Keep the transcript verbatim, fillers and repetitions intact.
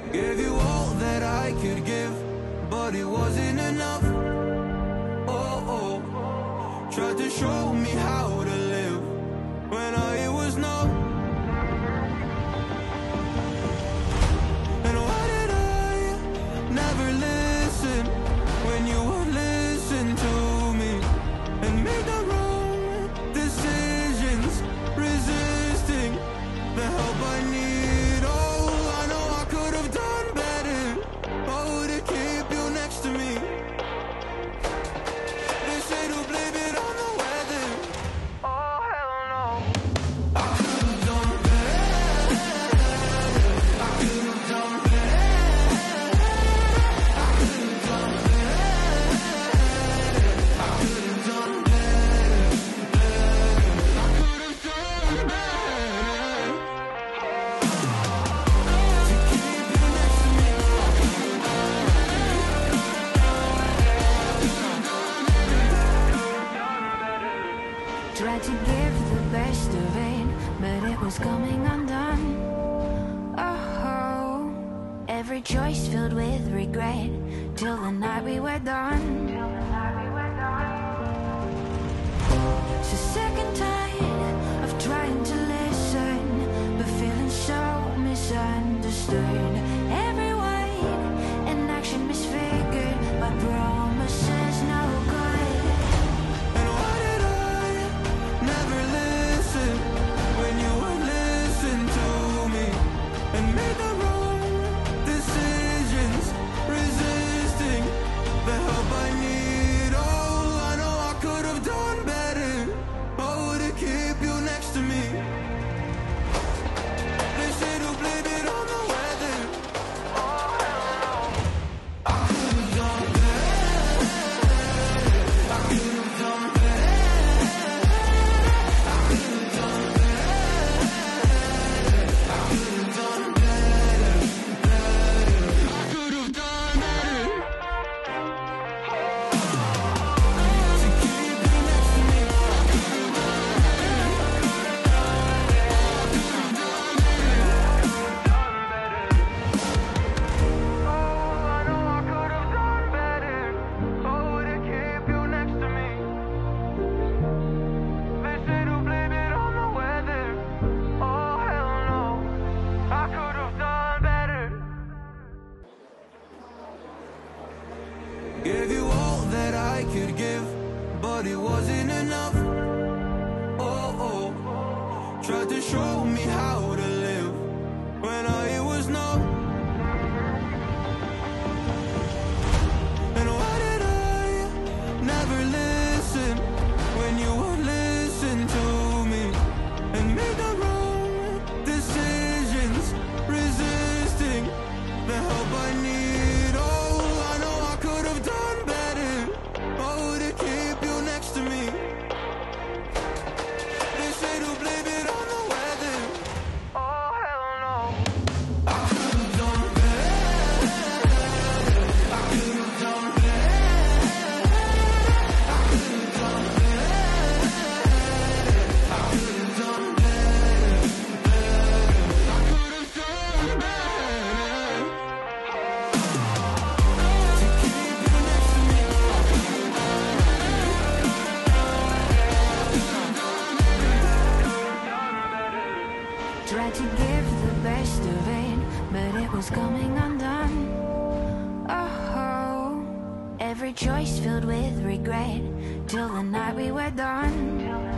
Gave you all that I could give, but it wasn't enough. Oh, oh. Tried to show me how to live when all it was no. And why did I never listen when you would listen to me and make the wrong decisions, resisting the help I need? Oh, I know I could have done better. Oh, to keep you next to me. They say to blame it on the weather. Oh, hell no. I could have done better. I could have done better. I could have done better. I could have done better. I could have done better. To keep you next to me. Tried to give the best of it, but it was coming undone. Oh, every choice filled with regret, till the night we were done. So sick and tired of trying to listen, but feeling so misunderstood. Every word and action misfigured, my promises no good. And why did I never listen when you would listen to me and make the wrong decisions, resisting the help I need? Oh, I know I could have done better. Oh, to keep you next to me. They say to blame it on the weather. Oh, hell no. I could have done better. I could have done better. I could have done better. I could have done better. Better. I could have done better. To keep you next to me. I could have done better. I could have done better. Oh, I know I could have done better. Oh, to keep you next to me. They say to blame it on the weather. Oh, hell no. I could have done better. Gave you all that I could give, but it wasn't enough. Oh, oh. Tried to show me how to live when all it was no. And why did I never listen when you would listen to me and make the wrong decisions, resisting the help I need? Oh, I know I could have done better. Oh, to keep you next to me. They say to blame it on the weather. Oh, hell no. I could have done better. I could have done better. I could have done better. I could have done better. Better. I could have done better. To keep you next to me. I could have done better. Tried to give the best of it, but it was coming undone. Oh, every choice filled with regret, till the night we were done.